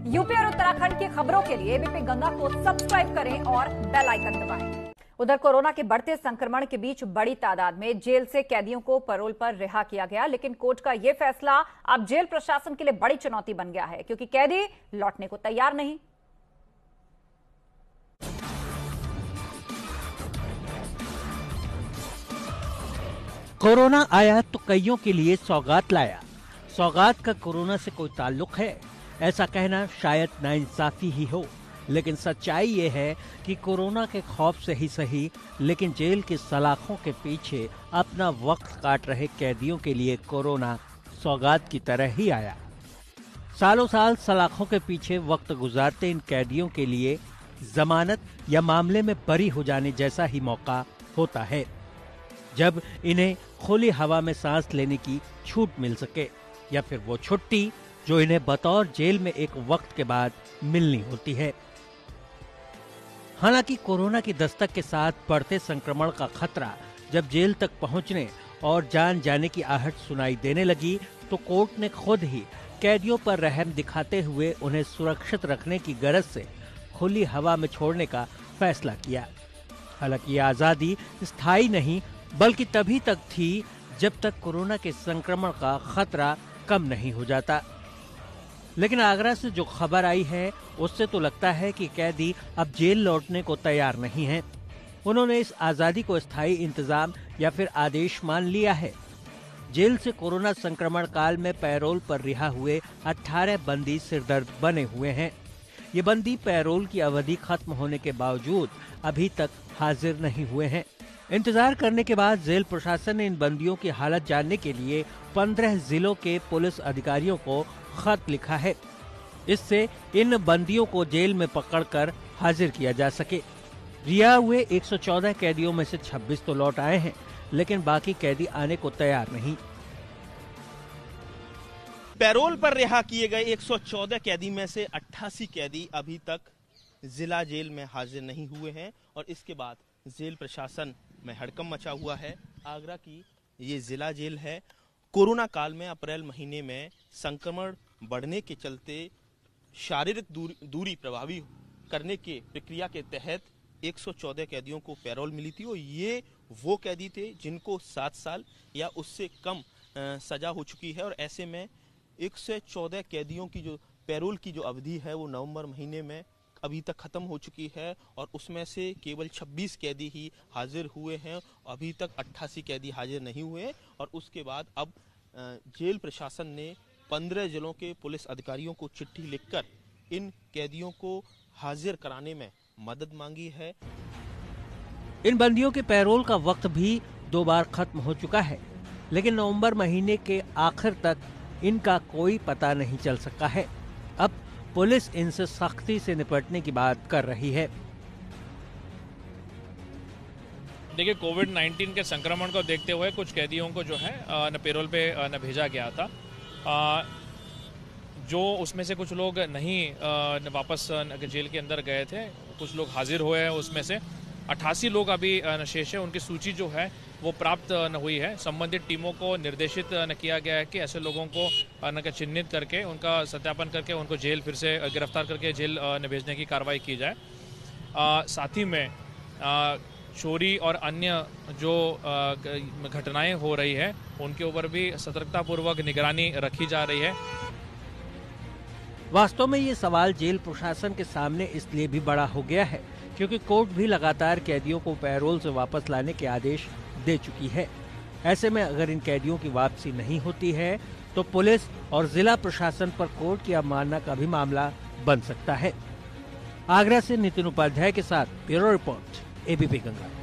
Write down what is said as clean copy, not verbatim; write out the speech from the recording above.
UP और उत्तराखंड की खबरों के लिए एबीपी गंगा को सब्सक्राइब करें और बेल आइकन दबाएं। उधर कोरोना के बढ़ते संक्रमण के बीच बड़ी तादाद में जेल से कैदियों को पैरोल पर रिहा किया गया, लेकिन कोर्ट का यह फैसला अब जेल प्रशासन के लिए बड़ी चुनौती बन गया है, क्योंकि कैदी लौटने को तैयार नहीं। कोरोना आया तो कईयों के लिए सौगात लाया। सौगात का कोरोना से कोई ताल्लुक है, ऐसा कहना शायद नाइंसाफी ही हो, लेकिन सच्चाई ये है कि कोरोना के खौफ से ही सही, लेकिन जेल की सलाखों के पीछे अपना वक्त काट रहे कैदियों के लिए कोरोना सौगात की तरह ही आया। सालों साल सलाखों के पीछे वक्त गुजारते इन कैदियों के लिए जमानत या मामले में बरी हो जाने जैसा ही मौका होता है, जब इन्हें खुली हवा में सांस लेने की छूट मिल सके, या फिर वो छुट्टी जो इन्हें बतौर जेल में एक वक्त के बाद मिलनी होती है। हालांकि कोरोना की दस्तक के साथ बढ़ते संक्रमण का खतरा जब जेल तक पहुंचने और जान जाने की आहट सुनाई देने लगी, तो कोर्ट ने खुद ही कैदियों पर रहम दिखाते हुए उन्हें सुरक्षित रखने की गरज से खुली हवा में छोड़ने का फैसला किया। हालांकि यह आजादी स्थायी नहीं, बल्कि तभी तक थी जब तक कोरोना के संक्रमण का खतरा कम नहीं हो जाता। लेकिन आगरा से जो खबर आई है, उससे तो लगता है कि कैदी अब जेल लौटने को तैयार नहीं हैं। उन्होंने इस आजादी को स्थायी इंतजाम या फिर आदेश मान लिया है। जेल से कोरोना संक्रमण काल में पैरोल पर रिहा हुए 18 बंदी सिरदर्द बने हुए हैं। ये बंदी पैरोल की अवधि खत्म होने के बावजूद अभी तक हाजिर नहीं हुए हैं। इंतजार करने के बाद जेल प्रशासन ने इन बंदियों की हालत जानने के लिए 15 जिलों के पुलिस अधिकारियों को खत लिखा है। इससे इन बंदियों को जेल में पकड़कर हाजिर किया जा सके। रिहा हुए 114 कैदियों में से 26 तो लौट आए हैं, लेकिन बाकी कैदी आने को तैयार नहीं। पैरोल पर रिहा किए गए 114 कैदी में से 88 कैदी अभी तक जिला जेल में हाजिर नहीं हुए हैं, और इसके बाद जेल प्रशासन में हड़कंप मचा हुआ है। आगरा की ये जिला जेल है। कोरोना काल में अप्रैल महीने में संक्रमण बढ़ने के चलते शारीरिक दूरी प्रभावी करने के प्रक्रिया के तहत 114 कैदियों को पैरोल मिली थी, और ये वो कैदी थे जिनको 7 साल या उससे कम सजा हो चुकी है। और ऐसे में 114 कैदियों की जो पैरोल की जो अवधि है वो नवंबर महीने में अभी तक खत्म हो चुकी है, और उसमें से केवल 26 कैदी ही हाजिर हुए हैं। अभी तक 88 कैदी हाजिर नहीं हुए, और उसके बाद अब जेल प्रशासन ने 15 जिलों के पुलिस अधिकारियों को चिट्ठी लिखकर इन कैदियों को हाजिर कराने में मदद मांगी है। इन बंदियों के पैरोल का वक्त भी 2 बार खत्म हो चुका है, लेकिन नवंबर महीने के आखिर तक इनका कोई पता नहीं चल सका है। अब पुलिस इनसे सख्ती से निपटने की बात कर रही है। देखिए, कोविड-19 के संक्रमण को देखते हुए कुछ कैदियों को जो है न पैरोल पे न भेजा गया था। जो उसमें से कुछ लोग नहीं वापस जेल के अंदर गए थे, कुछ लोग हाजिर हुए हैं। उसमें से 88 लोग अभी शेष है। उनकी सूची जो है वो प्राप्त न हुई है। संबंधित टीमों को निर्देशित न किया गया है कि ऐसे लोगों को चिन्हित करके उनका सत्यापन करके उनको जेल फिर से गिरफ्तार करके जेल न भेजने की कार्रवाई की जाए। साथ ही में चोरी और अन्य जो घटनाएं हो रही है उनके ऊपर भी सतर्कतापूर्वक निगरानी रखी जा रही है। वास्तव में ये सवाल जेल प्रशासन के सामने इसलिए भी बड़ा हो गया है क्योंकि कोर्ट भी लगातार कैदियों को पैरोल से वापस लाने के आदेश दे चुकी है। ऐसे में अगर इन कैदियों की वापसी नहीं होती है तो पुलिस और जिला प्रशासन पर कोर्ट की अवमानना का भी मामला बन सकता है। आगरा से नितिन उपाध्याय के साथ ब्यूरो रिपोर्ट, एबीपी गंगा।